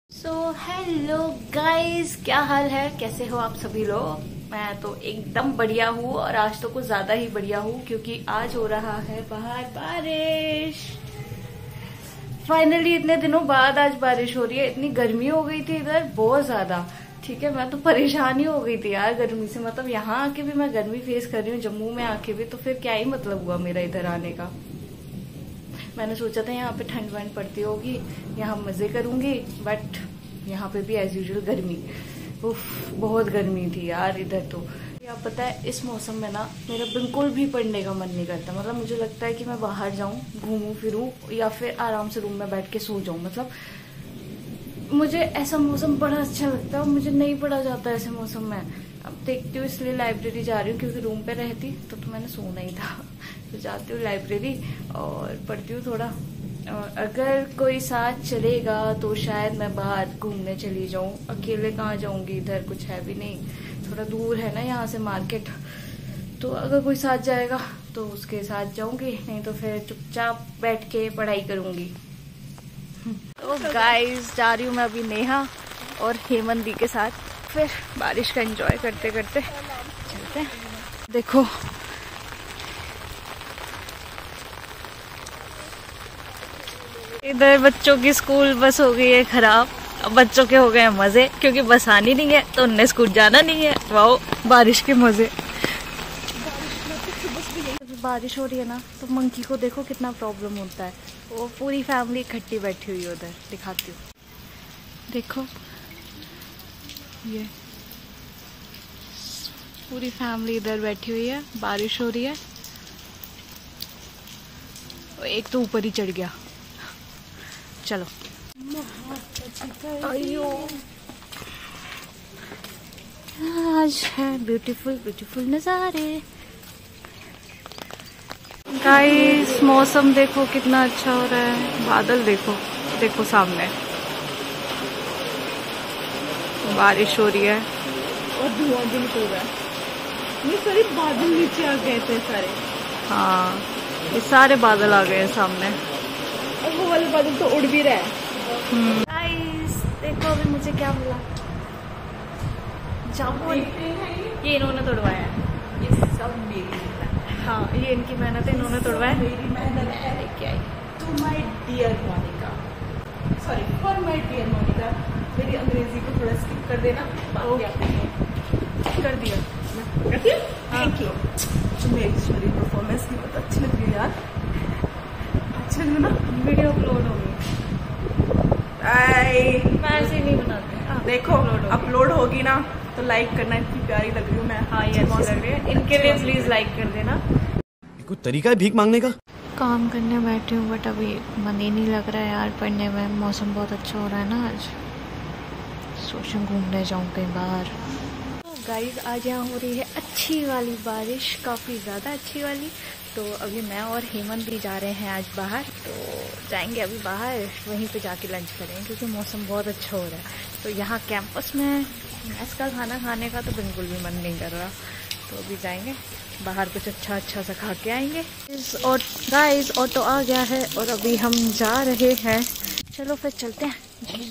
Hello guys, क्या हाल है, कैसे हो आप सभी लोग। मैं तो एकदम बढ़िया हूँ और आज तो कुछ ज्यादा ही बढ़िया हूँ क्योंकि आज हो रहा है बाहर बारिश। फाइनली इतने दिनों बाद आज बारिश हो रही है। इतनी गर्मी हो गई थी इधर बहुत ज्यादा। ठीक है, मैं तो परेशान ही हो गई थी यार गर्मी से। मतलब यहाँ आके भी मैं गर्मी फेस कर रही हूँ, जम्मू में आके भी, तो फिर क्या ही मतलब हुआ मेरा इधर आने का। मैंने सोचा था यहाँ पे ठंड वंड पड़ती होगी, यहाँ मजे करूंगी, बट यहाँ पे भी एज यूजुअल गर्मी। उफ, बहुत गर्मी थी यार इधर तो। आप पता है इस मौसम में ना मेरा बिल्कुल भी पढ़ने का मन नहीं करता। मतलब मुझे लगता है कि मैं बाहर जाऊं, घूमूं फिरूं या फिर आराम से रूम में बैठ के सो जाऊं। मतलब मुझे ऐसा मौसम बड़ा अच्छा लगता है और मुझे नहीं पढ़ा जाता ऐसे मौसम में। अब देखती हूँ, इसलिए लाइब्रेरी जा रही हूँ क्योंकि रूम पे रहती तो मैंने सोना ही था। तो जाती हूँ लाइब्रेरी और पढ़ती हूँ थोड़ा। और अगर कोई साथ चलेगा तो शायद मैं बाहर घूमने चली जाऊं। अकेले कहाँ जाऊंगी, इधर कुछ है भी नहीं, थोड़ा दूर है ना यहाँ से मार्केट। तो अगर कोई साथ जाएगा तो उसके साथ जाऊंगी, नहीं तो फिर चुपचाप बैठ के पढ़ाई करूंगी। तो गाइस, जा रही हूँ मैं अभी नेहा और हेमंत दी के साथ। फिर बारिश का एंजॉय करते करते चलते हैं। देखो इधर बच्चों की स्कूल बस हो गई है खराब। अब बच्चों के हो गए हैं मजे क्योंकि बस आनी नहीं है तो उन्हें स्कूल जाना नहीं है। वाह, बारिश के मजे। बारिश हो रही है ना तो मंकी को देखो कितना प्रॉब्लम होता है। वो पूरी फैमिली इकट्ठी बैठी हुई है उधर, दिखाती हूँ। देखो ये पूरी फैमिली इधर बैठी हुई है, बारिश हो रही है। एक तो ऊपर ही चढ़ गया। चलो अयो, आज है ब्यूटीफुल ब्यूटीफुल नजारे। गाइस, मौसम देखो कितना अच्छा हो रहा है। बादल देखो, देखो सामने बारिश हो रही है और धुआं भी निकल रहा है। ये सारे बादल नीचे आ गए थे सारे। हाँ, ये सारे बादल आ गए हैं सामने और वो वाले बादल तो उड़ भी रहा है। गाइस देखो अभी मुझे क्या मिला, जामुन। ये इन्होंने तोड़वाया है, ये सब मेरी मेहनत है। हाँ ये इनकी मेहनत है, इन्होंने तोड़वाया। मेरी मेहनत है। लेके आई। To my dear Monica, sorry for my dear Monica. मेरी अंग्रेजी को थोड़ा स्किप कर देना। बाकी आपने कर दिया। कर दिया, थैंक यू। मेरी परफॉर्मेंस भी बहुत अच्छी लग रही है यार। अच्छा लगा ना। वीडियो अपलोड होगी। मैं ऐसे ही नहीं बनाते। देखो अपलोड होगी ना तो लाइक करना। इतनी प्यारी लग रही हूँ मैं। हाँ ये अच्छी लग रही है, इनके लिए प्लीज लाइक कर देना। कोई तरीका है भीख मांगने का? काम करने बैठी हूँ बट अभी मन ही नहीं लग रहा है यार पढ़ने में। मौसम बहुत अच्छा हो रहा है ना आज, सोचूं घूमने जाऊँ कहीं बाहर। गाइस आज यहाँ हो रही है अच्छी वाली बारिश, काफ़ी ज़्यादा अच्छी वाली। तो अभी मैं और हेमंत भी जा रहे हैं आज बाहर। तो जाएंगे अभी बाहर, वहीं पे जाके लंच करेंगे क्योंकि मौसम बहुत अच्छा हो रहा है। तो यहाँ कैंपस में मैस का खाना खाने का तो बिल्कुल भी मन नहीं कर रहा। तो अभी जाएंगे बाहर, कुछ अच्छा सा खा के आएंगे। और गाइस ऑटो आ गया है और अभी हम जा रहे हैं। चलो फिर चलते हैं,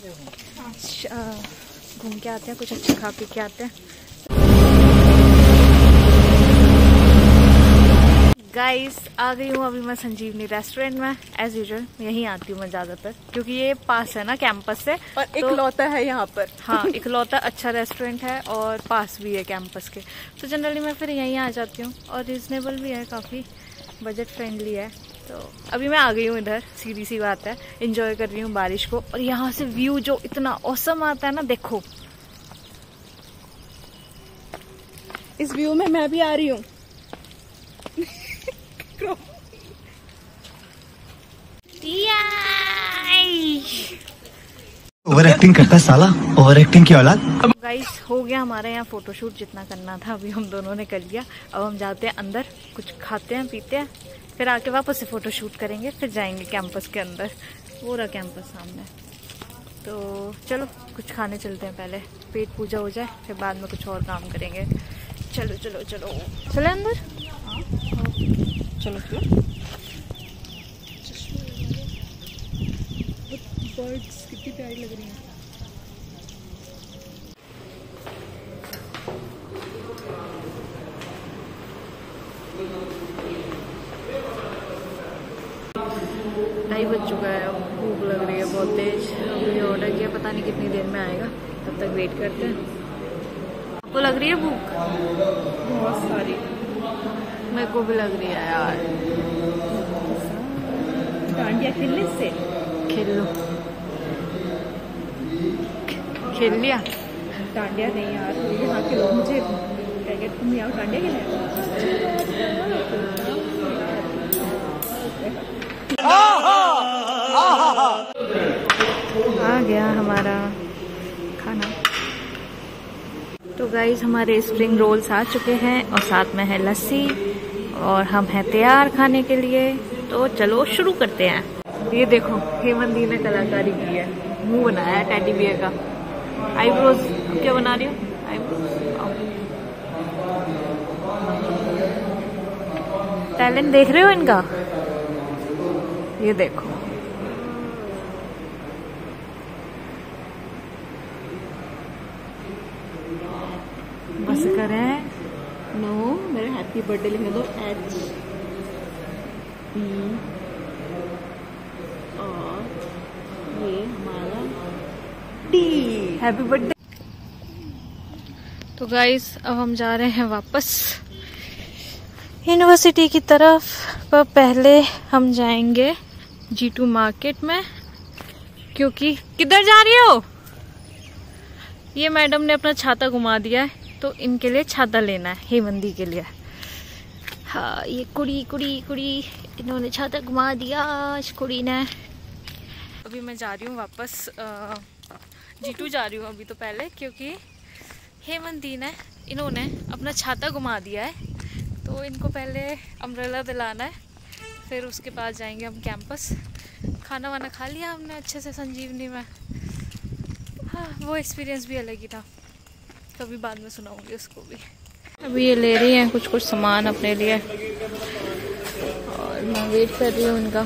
घूम के आते हैं, कुछ अच्छा खा पी के आते हैं। गाइस आ गई हूँ अभी मैं संजीवनी रेस्टोरेंट में। एज यूजुअल यहीं आती हूँ मैं ज्यादातर क्योंकि ये पास है ना कैंपस से। और इकलौता है यहाँ पर। हाँ इकलौता अच्छा रेस्टोरेंट है और पास भी है कैंपस के। तो जनरली मैं फिर यहीं आ जाती हूँ और रिजनेबल भी है, काफ़ी बजट फ्रेंडली है। तो अभी मैं आ गई हूँ इधर, सीधी सी बात है। इंजॉय कर रही हूँ बारिश को और यहाँ से व्यू जो इतना ऑसम आता है ना, देखो इस व्यू में मैं भी आ रही हूँ। ओवर एक्टिंग करता है साला, ओवर एक्टिंग की औलाद। गाइस हो गया हमारे यहाँ फोटोशूट, जितना करना था अभी हम दोनों ने कर लिया। अब हम जाते हैं अंदर, कुछ खाते हैं पीते हैं, फिर आके वापस से फोटोशूट करेंगे, फिर जाएंगे कैंपस के अंदर। वो रहा कैंपस सामने। तो चलो कुछ खाने चलते हैं, पहले पेट पूजा हो जाए फिर बाद में कुछ और काम करेंगे। चलो चलो चलो चले अंदर। चलो चलो। बर्ड्स कितनी प्यारी लग रही हैं। पता नहीं कितनी देर में आएगा, तब तक वेट करते हैं। आपको लग रही है भूख? बहुत सारी। मेरे को भी लग रही है यार। डांडिया खेलने से खेल लो। खेल लिया? डांडिया नहीं यार, यहाँ के लोग मुझे क्या कहते, तुम यहाँ डांडिया खेलने आ गया हमारा खाना। तो गाइस हमारे स्प्रिंग रोल्स आ चुके हैं और साथ में है लस्सी और हम हैं तैयार खाने के लिए। तो चलो शुरू करते हैं। ये देखो हेमंती ने कलाकारी की है, मुंह बनाया है टेडी बियर का। आईब्रोज क्या बना रही हो? टैलेंट देख रहे हो इनका? ये देखो बस करें। नो, मेरा हैप्पी बर्थडे लिखने दो। H B और ये हमारा D। Happy birthday. तो गाइस अब हम जा रहे हैं वापस यूनिवर्सिटी की तरफ, पर पहले हम जाएंगे G2 मार्केट में, क्योंकि किधर जा रही हो? ये मैडम ने अपना छाता घुमा दिया है, तो इनके लिए छाता लेना है हेमंती के लिए। हाँ ये कुड़ी इन्होंने छाता घुमा दिया इस कुड़ी ने। अभी मैं जा रही हूँ वापस G2 जा रही हूँ अभी तो पहले, क्योंकि हेमंती ने इन्होंने अपना छाता घुमा दिया है, तो इनको पहले अम्ब्रेला दिलाना है, फिर उसके बाद जाएंगे हम कैंपस। खाना वाना खा लिया हमने अच्छे से संजीवनी में। हाँ वो एक्सपीरियंस भी अलग ही था, कभी बाद में सुनाऊंगी उसको भी। अभी ये ले रही हैं कुछ सामान अपने लिए और मैं वेट कर रही हूँ उनका।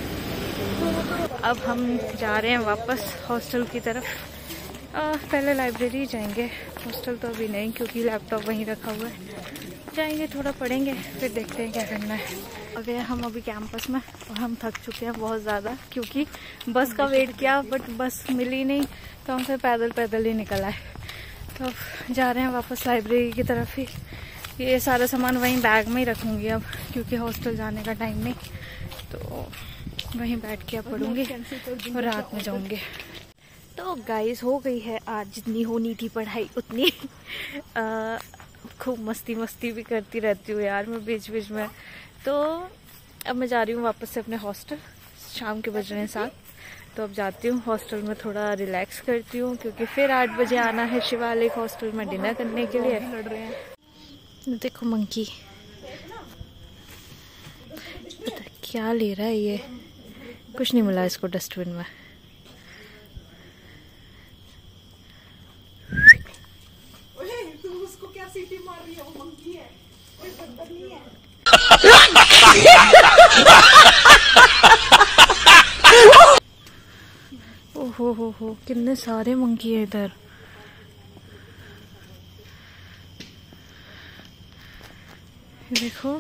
अब हम जा रहे हैं वापस हॉस्टल की तरफ। पहले लाइब्रेरी जाएंगे, हॉस्टल तो अभी नहीं, क्योंकि लैपटॉप वहीं रखा हुआ है। जाएंगे थोड़ा पढ़ेंगे, फिर देखते हैं क्या करना है। अगर हम अभी कैंपस में और हम थक चुके हैं बहुत ज़्यादा, क्योंकि बस का वेट किया बट बस मिली नहीं, तो हम फिर पैदल ही निकल आए। तो अब जा रहे हैं वापस लाइब्रेरी की तरफ ही। ये सारा सामान वहीं बैग में ही रखूँगी अब, क्योंकि हॉस्टल जाने का टाइम नहीं, तो वहीं बैठ के अब पढ़ूँगी और रात में जाऊँगी। तो गाइस हो गई है आज जितनी होनी थी पढ़ाई उतनी। खूब मस्ती भी करती रहती हूँ यार मैं बीच बीच में। तो अब मैं जा रही हूँ वापस से अपने हॉस्टल, शाम के बज रहे हैं 7। तो अब जाती हूँ हॉस्टल में, थोड़ा रिलैक्स करती हूँ, क्योंकि फिर 8 बजे आना है शिवालिक हॉस्टल में डिनर करने के लिए। देखो मंकी पता क्या ले रहा है ये, कुछ नहीं मिला इसको डस्टबिन में। तुम उसको क्या सीटी मार रही है? वो मंकी है, कोई बंदर नहीं है। ओहो कितने सारे मंकी है इधर। देखो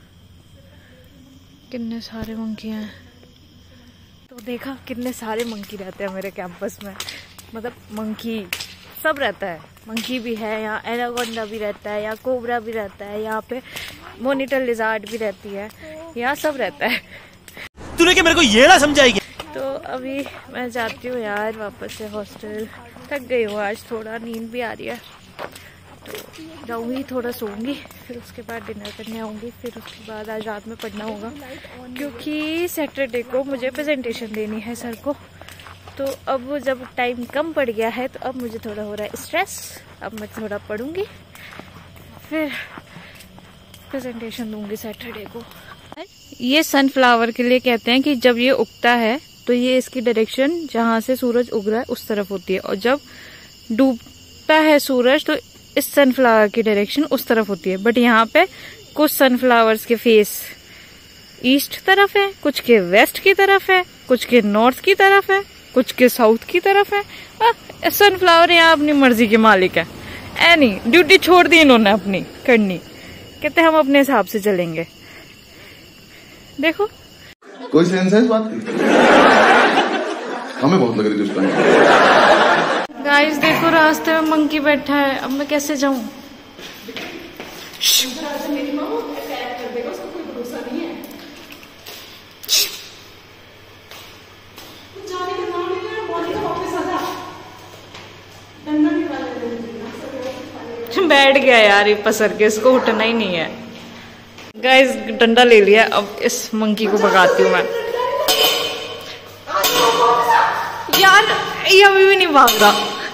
कितने सारे मंकी हैं। तो देखा कितने सारे मंकी रहते हैं मेरे कैंपस में, मतलब मंकी सब रहता है। मंकी भी है यहाँ, एनाकोंडा भी रहता है, यहाँ कोबरा भी रहता है, यहाँ पे मोनिटर लिजार्ड भी रहती है, यहाँ सब रहता है। तूने क्या मेरे को ये ना समझाएगी? तो अभी मैं जाती हूँ यार वापस से हॉस्टल। थक गई हूँ आज, थोड़ा नींद भी आ रही है, तो जाऊँगी थोड़ा सोऊंगी, फिर उसके बाद डिनर करने आऊँगी। फिर उसके बाद आज रात में पढ़ना होगा, क्योंकि सैटरडे को मुझे प्रेजेंटेशन देनी है सर को। तो अब जब टाइम कम पड़ गया है, तो अब मुझे थोड़ा हो रहा है स्ट्रेस। अब मैं थोड़ा पढ़ूंगी, फिर प्रेजेंटेशन दूंगी सैटरडे को। ये सनफ्लावर के लिए कहते हैं कि जब ये उगता है तो ये इसकी डायरेक्शन जहाँ से सूरज उग रहा है उस तरफ होती है, और जब डूबता है सूरज तो इस सनफ्लावर की डायरेक्शन उस तरफ होती है। बट यहाँ पे कुछ सनफ्लावर्स के फेस ईस्ट तरफ है, कुछ के वेस्ट की तरफ है, कुछ के नॉर्थ की तरफ है, कुछ के साउथ की तरफ है। सनफ्लावर यहाँ अपनी मर्जी के मालिक है। एनी ड्यूटी छोड़ दी इन्होंने अपनी करनी, कहते हम अपने हिसाब से चलेंगे। देखो कोई सेंस है इस बात की? हमें बहुत लग रही थी उस टाइम। गाइस देखो रास्ते में मंकी बैठा है, अब मैं कैसे जाऊं? मेरी माँ वो अटैक कर देगा, उसका कोई भरोसा नहीं है। जाने का नाम नहीं ले रहा, मोनिका वापस आ जा। डंडा निकालने दे। बैठ गया यार ये पसर के, इसको उठना ही नहीं है। गाइस डंडा ले लिया, अब इस मंकी को भगाती हूँ मैं। यार ये अभी भी नहीं भाग रहा।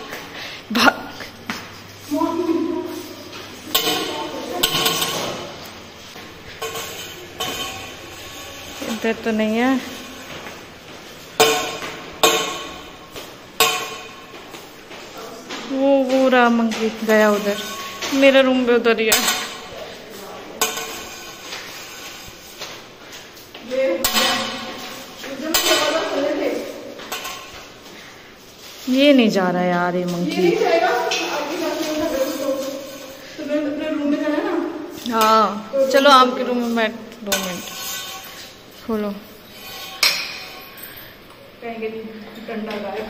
इधर तो नहीं है। वो रहा मंकी, गया उधर। मेरा रूम भी उधर ही है। ये नहीं जा रहा यार ये मंकी। हाँ चलो आपके रूम में बैठ 2 मिनट। खोलो। डंडा गायब।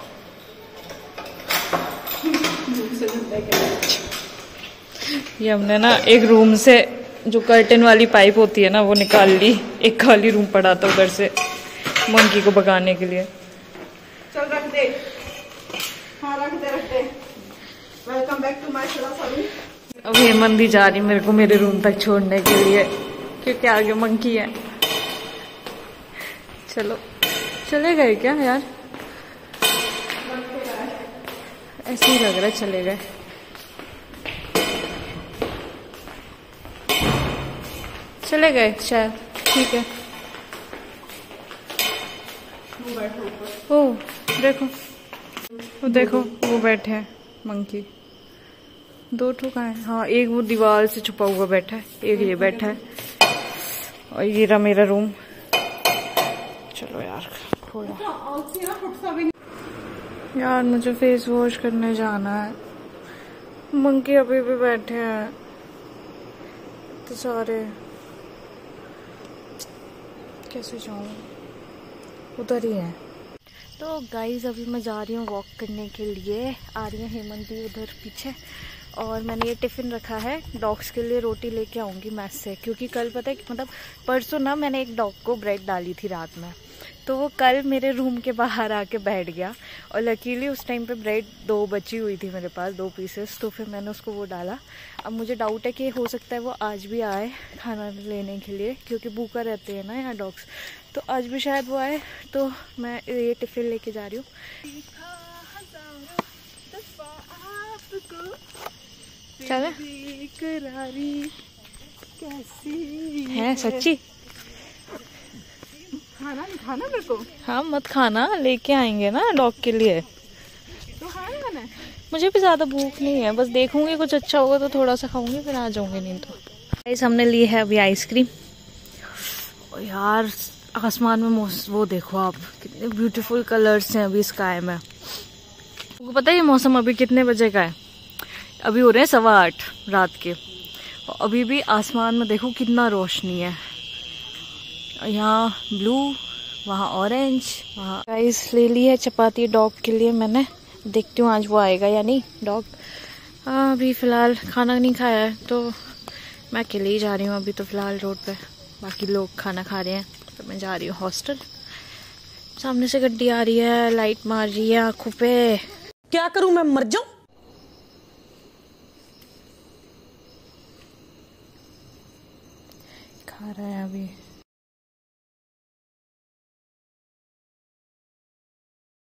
ये हमने ना एक रूम से जो कर्टन वाली पाइप होती है ना वो निकाल ली। एक खाली रूम पड़ा था उधर से मंकी को भगाने के लिए। चल रख दे। हाँ रख दे। Welcome back to my channel. अब हेमंत भी जा रही मेरे को मेरे रूम तक छोड़ने के लिए, क्योंकि आगे मंकी है। चलो चले गए क्या यार? ऐसे ही लग रहा है चले गए। चले गए शायद। ठीक है। ओ देखो, वो देखो वो बैठे हैं मंकी। 2 ठो कहाँ है? हाँ एक वो दीवार से छुपा हुआ बैठा है, एक ये बैठा है, और ये रहा मेरा रूम। चलो यार खोलो। यार मुझे फेस वॉश करने जाना है। मंकी अभी भी बैठे हैं तो सारे, कैसे जाऊँ? उधर ही है। तो गाइज अभी मैं जा रही हूँ वॉक करने के लिए। आ रही है हेमंत भी उधर पीछे। और मैंने ये टिफ़िन रखा है, डॉग्स के लिए रोटी लेके आऊँगी मैस से, क्योंकि कल पता है मतलब परसों ना मैंने एक डॉग को ब्रेड डाली थी रात में, तो वो कल मेरे रूम के बाहर आके बैठ गया। और लकीली उस टाइम पे ब्रेड 2 बची हुई थी मेरे पास, 2 पीसेस, तो फिर मैंने उसको वो डाला। अब मुझे डाउट है कि हो सकता है वो आज भी आए खाना लेने के लिए, क्योंकि भूखा रहते हैं ना यहाँ डॉग्स, तो आज भी शायद वो आए। तो मैं ये टिफ़िन लेके जा रही हूँ। चले है सच्ची? खाना नहीं खाना मेरे को? हाँ मत खाना, लेके आएंगे ना डॉग के लिए। तो खाना है। मुझे भी ज्यादा भूख नहीं है, बस देखूंगी कुछ अच्छा होगा तो थोड़ा सा खाऊंगी, फिर आ जाऊंगी। नहीं तो गाइस हमने ली है अभी आइसक्रीम। और यार आसमान में वो देखो आप, कितने ब्यूटीफुल कलर्स हैं अभी स्काई में। आपको पता है ये मौसम अभी कितने बजे का है? अभी हो रहे हैं 8:15 रात के। और अभी भी आसमान में देखो कितना रोशनी है। यहाँ ब्लू, वहाँ ऑरेंज, वहाँ। गाइस ले ली है चपाती डॉग के लिए मैंने, देखती हूँ आज वो आएगा या नहीं डॉग। अभी फ़िलहाल खाना नहीं खाया है तो मैं अकेले ही जा रही हूँ अभी तो फ़िलहाल रोड पे। बाकी लोग खाना खा रहे हैं तो मैं जा रही हूँ हॉस्टल। सामने से गड्डी आ रही है, लाइट मार रही है आँखों पे। क्या करूं मैं, मर जाऊं? खा रहा है अभी।